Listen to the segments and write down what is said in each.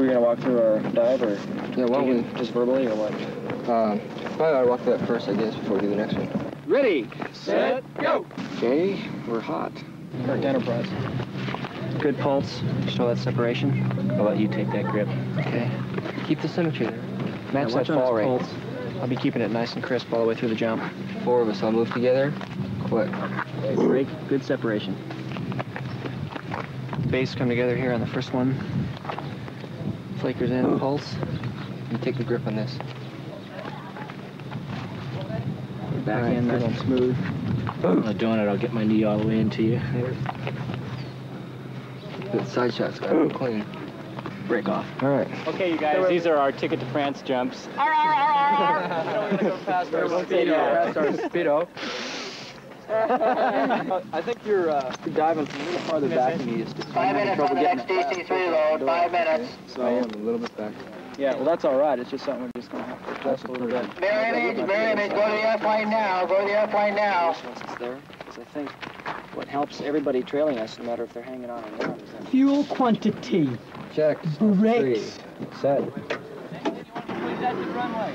gonna walk through our dive, or yeah, why don't we just verbally, or what? Probably ought to walk through that first, I guess, before we do the next one. Ready, set, go! Okay, we're hot. Correct Enterprise. Good pulse. Show that separation. I'll let you take that grip. Okay. Keep the symmetry there. Match that fall rate. Pulse. I'll be keeping it nice and crisp all the way through the jump. 4 of us all move together. Quick. Okay, break. Good separation. Base come together here on the first one. Flakers in, pulse. You take the grip on this. Back in, nice and smooth. While doing it, I'll get my knee all the way into you. The side shot's got to be clean. Break off. All right. Okay, you guys, these are our ticket to France jumps. We're gonna go past our speedo. I think you're diving from a little farther back than you used to. 5 minutes on the next DC3 load, 5 minutes. So I am a little bit back. Yeah, well, that's all right. It's just something we're just going to have to adjust a little bit. Mirror image, go to the airplane now, go to the airplane now. Once it's there, because I think what helps everybody trailing us, no matter if they're hanging on or not, is that Fuel quantity. Check. Brakes. 3. Set. That's the runway.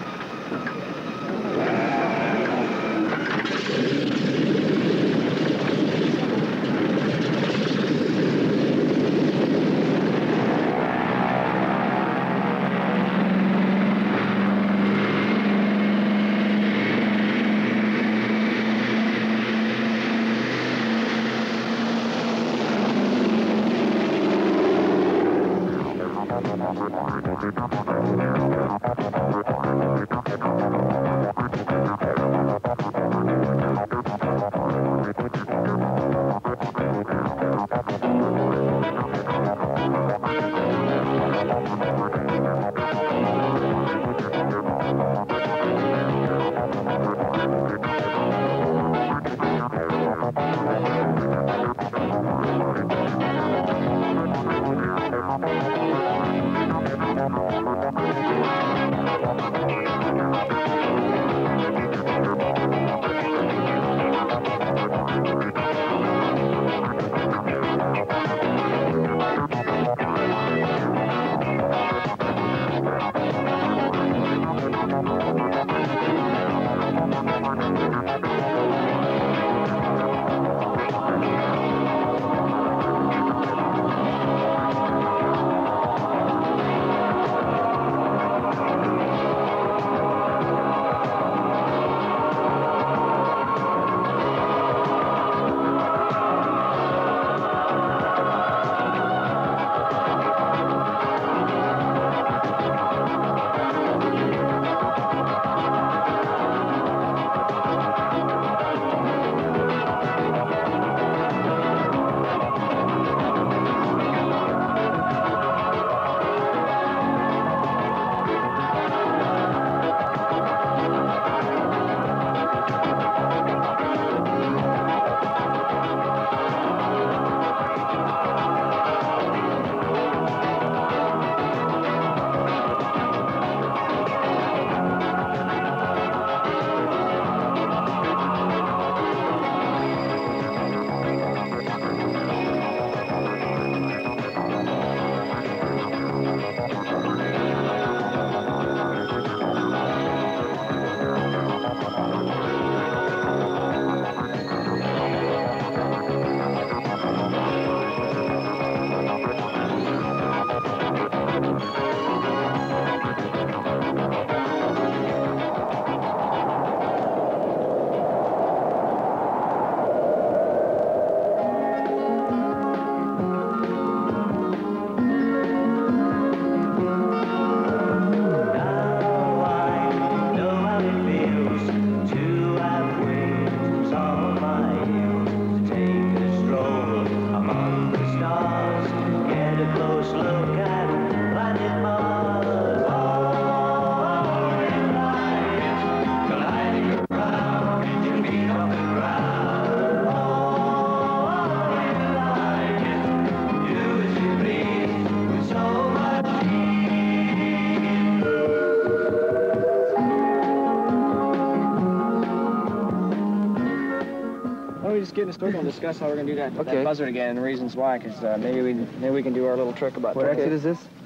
Get in the story and discuss how we're going to do that buzzard again and the reasons why, because maybe we can do our little trick about what exit is this?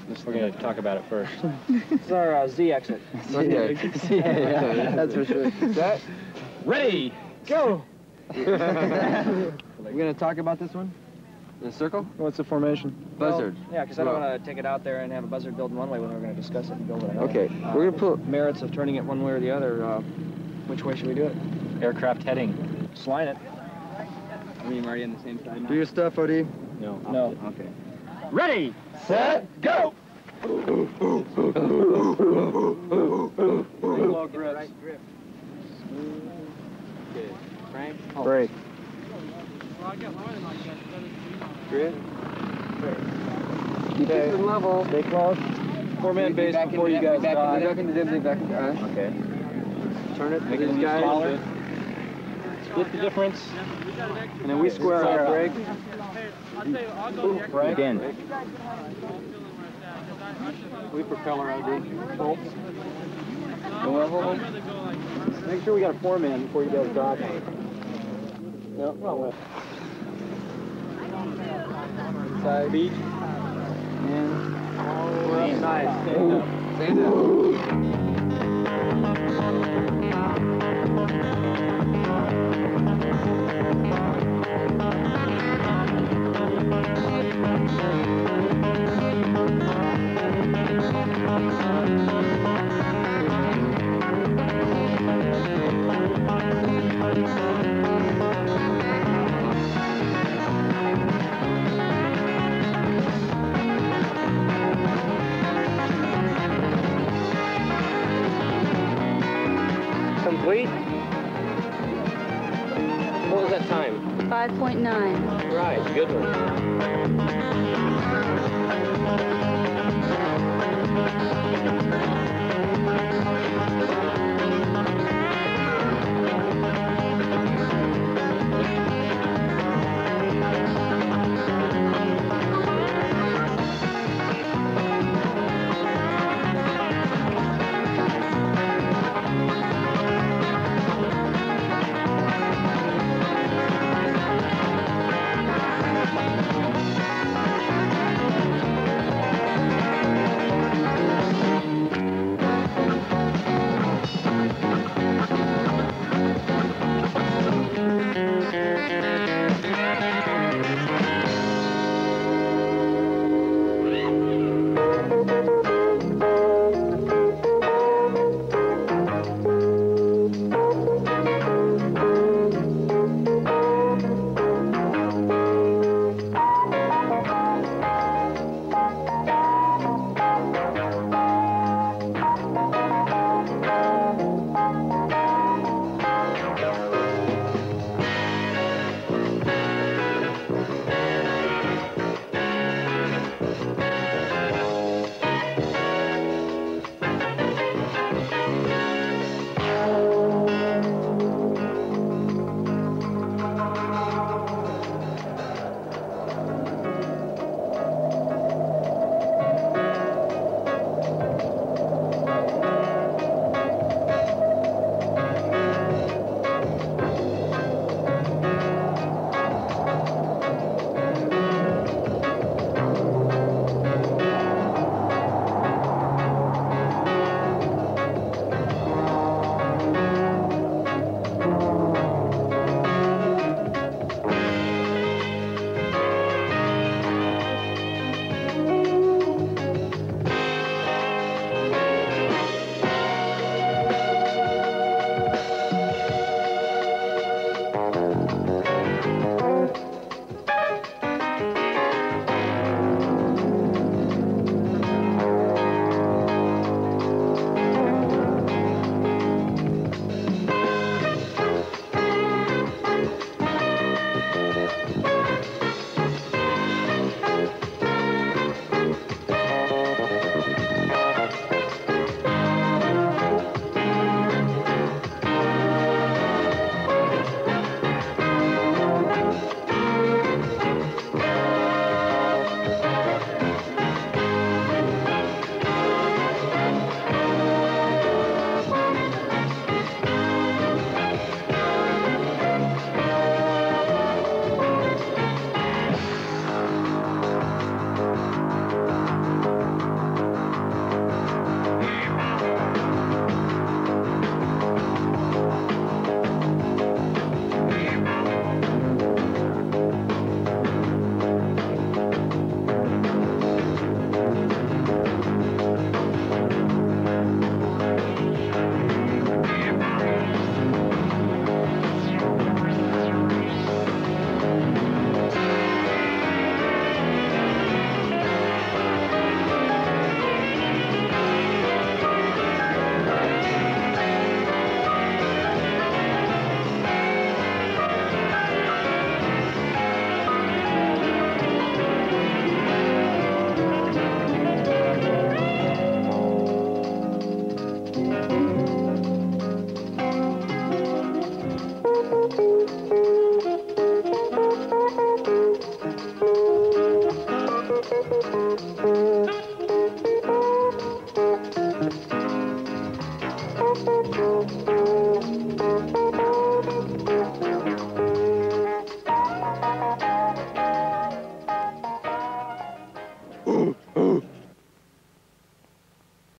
We're going to talk about it first. It's our Z exit. Okay. Yeah, That's for sure. Set. Ready! Go! We're gonna talk about this one? In a circle? What's the formation? Buzzard. Yeah, because I don't want to take it out there and have a buzzard build in one way when we're going to discuss it and build it another. Okay. We're gonna put. Merits of turning it one way or the other. Which way should we do it? Aircraft heading. Sline it. I mean, already on the same side now. Do your stuff, OD. No. No. Okay. Ready! Set. Go. Low grips. Frank? Break. Grip. Keep it level. Stay close. Four-man base before you guys back dive. into dibs, back into Okay. Turn it. Make it These guys. smaller. Split the difference. And then we square out. Break. Break. Again. We propeller OD. Bolts. Go level. Make sure we got a four-man before you guys dive. No, wrong way. Side. Beach. And we're up nice. Stand up. Stand up. Complete? What was that time? 5.9. Right, good one. Woo!